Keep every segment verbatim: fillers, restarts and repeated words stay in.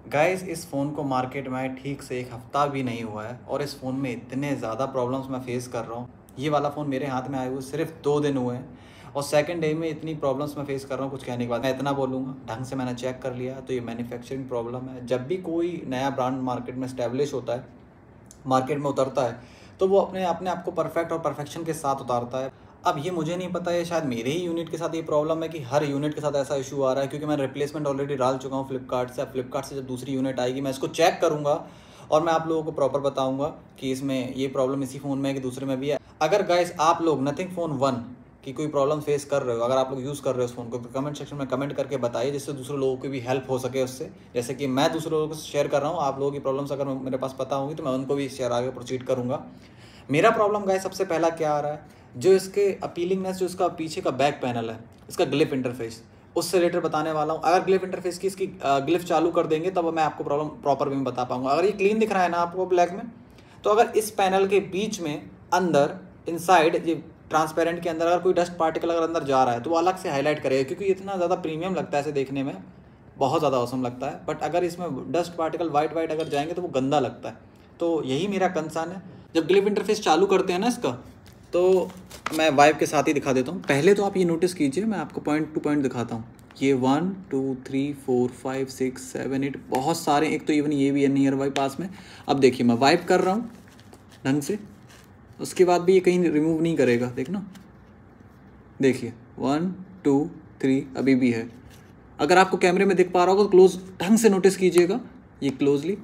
Guys इस phone को market में आए ठीक से एक हफ़्ता भी नहीं हुआ है और इस फ़ोन में इतने ज़्यादा प्रॉब्लम्स मैं फेस कर रहा हूँ। ये वाला फ़ोन मेरे हाथ में आए हुए सिर्फ दो दिन हुए हैं और सेकंड डे में इतनी प्रॉब्लम्स मैं फेस कर रहा हूँ, कुछ कहने की बात। मैं इतना बोलूँगा, ढंग से मैंने चेक कर लिया तो ये मैन्युफैक्चरिंग प्रॉब्लम है। जब भी कोई नया ब्रांड मार्केट में इस्टेब्लिश होता है, मार्केट में उतरता है, तो वो अपने अपने आप को परफेक्ट और परफेक्शन के साथ उतारता है। अब ये मुझे नहीं पता, ये शायद मेरे ही यूनिट के साथ ये प्रॉब्लम है कि हर यूनिट के साथ ऐसा इशू आ रहा है, क्योंकि मैं रिप्लेसमेंट ऑलरेडी डाल चुका हूँ फ्लिपकार्ट से। अब फ्लिपकार्ट से जब दूसरी यूनिट आएगी मैं इसको चेक करूँगा और मैं आप लोगों को प्रॉपर बताऊँगा कि इसमें ये प्रॉब्लम इसी फ़ोन में है कि दूसरे में भी है। अगर गाइस आप लोग नथिंग फ़ोन वन की कोई प्रॉब्लम फेस कर रहे हो, अगर आप लोग यूज़ कर रहे हो उस फ़ोन को, तो कमेंट सेक्शन में कमेंट करके बताइए, जिससे दूसरे लोगों की भी हेल्प हो सके उससे। जैसे कि मैं दूसरे लोगों को शेयर कर रहा हूँ, आप लोगों की प्रॉब्लम्स अगर मेरे पास पता होंगी तो मैं उनको भी शेयर आगे प्रोसीड करूँगा। मेरा प्रॉब्लम गाइस सबसे पहला क्या आ रहा है, जो इसके अपीलिंगनेस, जो इसका पीछे का बैक पैनल है, इसका ग्लिफ इंटरफेस, उससे रिलेटेड बताने वाला हूँ। अगर ग्लिफ इंटरफेस की इसकी ग्लिफ चालू कर देंगे तब मैं आपको प्रॉब्लम प्रॉपर वे में बता पाऊंगा। अगर ये क्लीन दिख रहा है ना आपको ब्लैक में, तो अगर इस पैनल के बीच में अंदर इनसाइड ये ट्रांसपेरेंट के अंदर अगर कोई डस्ट पार्टिकल अगर अंदर जा रहा है तो वो अलग से हाईलाइट करेगा, क्योंकि इतना ज़्यादा प्रीमियम लगता है इसे देखने में, बहुत ज़्यादा औसम लगता है। बट अगर इसमें डस्ट पार्टिकल वाइट वाइट अगर जाएंगे तो वो गंदा लगता है। तो यही मेरा कंसर्न है। जब ग्लिफ इंटरफेस चालू करते हैं ना इसका, तो मैं वाइप के साथ ही दिखा देता हूँ। पहले तो आप ये नोटिस कीजिए, मैं आपको पॉइंट टू पॉइंट दिखाता हूँ। ये one two three four five six seven eight बहुत सारे, एक तो इवन ये भी है नियर वाई पास में। अब देखिए मैं वाइप कर रहा हूँ ढंग से, उसके बाद भी ये कहीं रिमूव नहीं करेगा, देखना, देखिए वन टू थ्री अभी भी है। अगर आपको कैमरे में दिख पा रहा होगा तो क्लोज ढंग से नोटिस कीजिएगा, ये क्लोजली,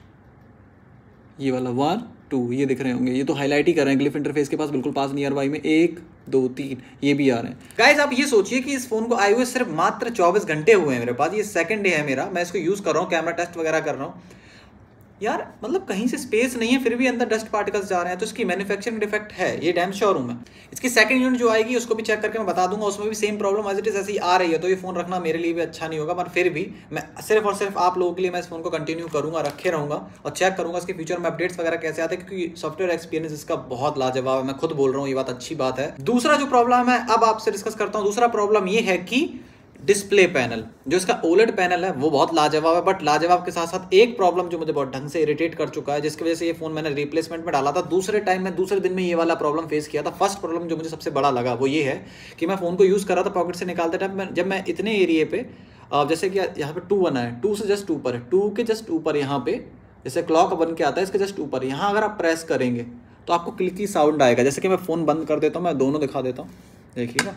ये वाला वन टू ये दिख रहे होंगे, ये तो हाईलाइट ही कर रहे हैं ग्लिफ इंटरफेस के पास, बिल्कुल पास नियर बाई में, एक दो तीन ये भी आ रहे हैं। गाइस आप ये सोचिए कि इस फोन को आए हुए सिर्फ मात्र चौबीस घंटे हुए हैं मेरे पास, ये सेकंड डे है मेरा, मैं इसको यूज़ कर रहा हूँ, कैमरा टेस्ट वगैरह कर रहा हूँ। यार मतलब कहीं से स्पेस नहीं है, फिर भी अंदर डस्ट पार्टिकल्स जा रहे हैं, तो इसकी मैन्युफैक्चरिंग डिफेक्ट है, ये डैम श्योर हूँ मैं। इसकी सेकंड यूनिट जो आएगी उसको भी चेक करके मैं बता दूंगा, उसमें भी same problem as it is ऐसी आ रही है, तो ये फ़ोन रखना मेरे लिए भी अच्छा नहीं होगा। पर फिर भी मैं सिर्फ और सिर्फ आप लोगों के लिए मैं इस फोन को कंटिन्यू करूँगा, रखे रहूँगा और चेक करूँगा इसके फ्यूचर में अपडेट्स वगैरह कैसे आते हैं, क्योंकि सॉफ्टवेयर एक्सपीरियंस इसका बहुत लाजवाब है, मैं खुद बोल रहा हूँ, ये बात अच्छी बात है। दूसरा जो प्रॉब्लम है अब आपसे डिस्कस करता हूँ, दूसरा प्रॉब्लम ये है कि डिस्प्ले पैनल, जो इसका ओलेड पैनल है वो बहुत लाजवाब है, बट लाजवाब के साथ साथ एक प्रॉब्लम जो मुझे बहुत ढंग से इरिटेट कर चुका है, जिसकी वजह से ये फोन मैंने रिप्लेसमेंट में डाला था, दूसरे टाइम में दूसरे दिन में ये वाला प्रॉब्लम फेस किया था। फर्स्ट प्रॉब्लम जो मुझे सबसे बड़ा लगा वो ये है कि मैं फोन को यूज़ कर रहा था, पॉकेट से निकालते टाइम जब मैं इतने एरिए पे, जैसे कि यहाँ पे टू बना है, टू से जस्ट ऊपर है, टू के जस्ट ऊपर यहाँ पे जैसे क्लॉक बन के आता है, इसके जस्ट ऊपर यहाँ अगर आप प्रेस करेंगे तो आपको क्लिकी साउंड आएगा। जैसे कि मैं फ़ोन बंद कर देता हूँ, मैं दोनों दिखा देता हूँ, देखिएगा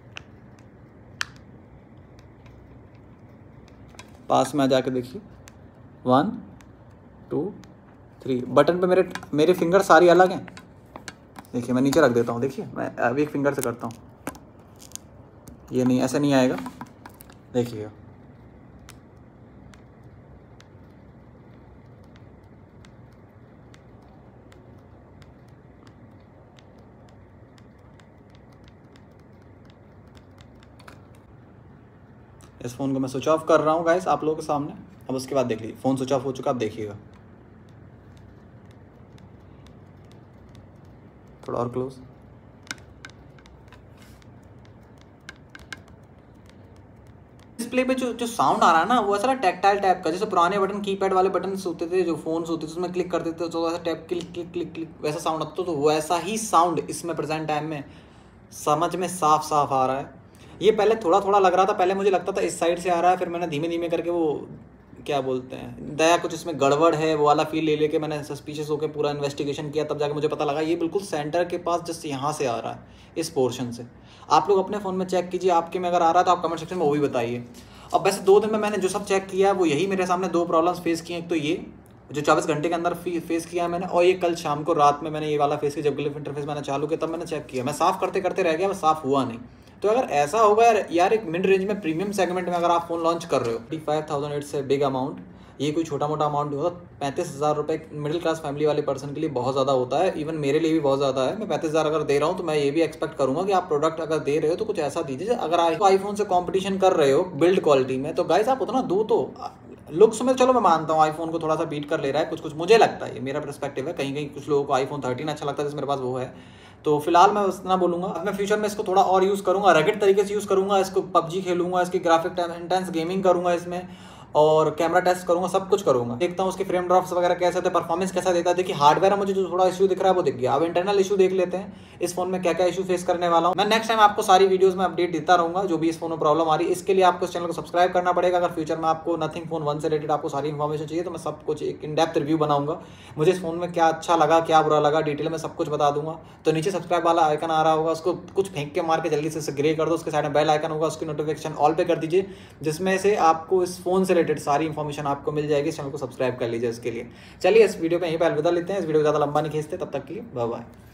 पास में आ जाके देखिए, वन टू थ्री बटन पे मेरे मेरे फिंगर सारी अलग हैं। देखिए मैं नीचे रख देता हूँ, देखिए मैं अभी एक फिंगर से करता हूँ, ये नहीं, ऐसे नहीं आएगा, देखिए इस फ़ोन को मैं स्विच ऑफ कर रहा हूँ गाइस आप लोगों के सामने। अब उसके बाद देख लीजिए फ़ोन स्विच ऑफ हो चुका, अब देखिएगा थोड़ा और क्लोज, डिस्प्ले पे जो जो साउंड आ रहा है ना वो ऐसा टैक्टाइल टाइप का, जैसे पुराने बटन कीपैड वाले बटन होते थे, जो फोन्स होते थे उसमें क्लिक करते थे तो ऐसा tap click click click click वैसा साउंड आता, तो वैसा ही साउंड इसमें प्रेजेंट टाइम में समझ में साफ साफ आ रहा है। ये पहले थोड़ा थोड़ा लग रहा था, पहले मुझे लगता था इस साइड से आ रहा है, फिर मैंने धीमे धीमे करके वो क्या बोलते हैं दया कुछ इसमें गड़बड़ है वो वाला फील ले लेके मैंने सस्पिशियस होकर पूरा इन्वेस्टिगेशन किया, तब जाके मुझे पता लगा ये बिल्कुल सेंटर के पास जस्ट यहाँ से आ रहा है, इस पोर्शन से। आप लोग अपने फ़ोन में चेक कीजिए, आपके में अगर आ रहा है तो आप कमेंट सेक्शन में वो भी बताइए। अब वैसे दो दिन में मैंने जो सब चेक किया है वो यही मेरे सामने दो प्रॉब्लम्स फेस किए, एक तो ये जो चौबीस घंटे के अंदर फेस किया है मैंने, और ये कल शाम को रात में मैंने ये वाला फेस किया, जब ग्लिफ इंटरफेस मैंने चालू किया तब मैंने चेक किया, मैं साफ़ करते करते रह गया, मैं साफ़ हुआ नहीं। तो अगर ऐसा होगा यार यार एक मिड रेंज में प्रीमियम सेगमेंट में अगर आप फोन लॉन्च कर रहे हो, thirty five thousand it's a big amount, ये कोई छोटा मोटा अमाउंट नहीं होता। पैंतीस हज़ार रुपये मिडिल क्लास फैमिली वाले पर्सन के लिए बहुत ज़्यादा होता है, इवन मेरे लिए भी बहुत ज़्यादा है। मैं पैंतीस हज़ार अगर दे रहा हूँ तो मैं ये भी एक्सपेक्ट करूँगा कि आप प्रोडक्ट अगर दे रहे हो तो कुछ ऐसा दीजिए। अगर आप आईफोन से कंपटीशन कर रहे हो बिल्ड क्वालिटी में तो गाइस आप उतना दो, तो लुक्स में चलो मैं मानता हूँ आईफोन को थोड़ा सा बीट कर ले रहा है कुछ कुछ, मुझे लगता है, ये मेरा पर्सपेक्टिव है। कहीं कहीं कुछ लोगों को आईफोन थर्टीन अच्छा लगता है जैसे मेरे पास वो है, तो फिलहाल मैं उतना बोलूँगा। अब मैं फ्यूचर में इसको थोड़ा और यूज़ करूँगा, रगेड तरीके से यूज़ करूँगा, इसको पबजी खेलूँगा, इसकी ग्राफिक इंटेंस गेमिंग करूँगा इसमें, और कैमरा टेस्ट करूंगा, सब कुछ करूंगा, देखता हूँ उसके फ्रेम ड्रॉप्स वगैरह कैसे थे, परफॉर्मेंस कैसा देता है। देखिए हार्डवेयर में मुझे जो थोड़ा इशू दिख रहा है वो दिख गया। अब इंटरनल इशू देख लेते हैं, इस फोन में क्या क्या इशू फेस करने वाला हूँ। मैं नेक्स्ट टाइम आपको सारी वीडियोस में अपडेट देता रहूंगा जो भी इस फोन में प्रॉब्लम आ रही है। इसके लिए आपको इस चैनल को सब्सक्राइब करना पड़ेगा। अगर फ्यूचर में आपको नथिंग फोन वन से रिलेटेड आपको सारी इन्फॉर्मेशन चाहिए तो मैं सब कुछ एक इन डेप्थ रिव्यू बनाऊंगा। मुझे इस फोन में क्या अच्छा लगा क्या बुरा लगा डिटेल में सब कुछ बता दूंगा। तो नीचे सब्सक्राइब वाला आइकन आ रहा होगा, उसको कुछ फेंक के मार के जल्दी से ग्रे कर दो। उसके साइड में बेल आइकन होगा, उसकी नोटिफिकेशन ऑल पे कर दीजिए, जिसमें से आपको इस फोन से रिलेटेड सारी इन्फॉर्मेशन आपको मिल जाएगी। इस चैनल को सब्सक्राइब कर लीजिए इसके लिए। चलिए इस वीडियो पे यहीं पे अलविदा लेते हैं। इस वीडियो को ज़्यादा लंबा नहीं खींचते, तब तक के लिए बाय बाय।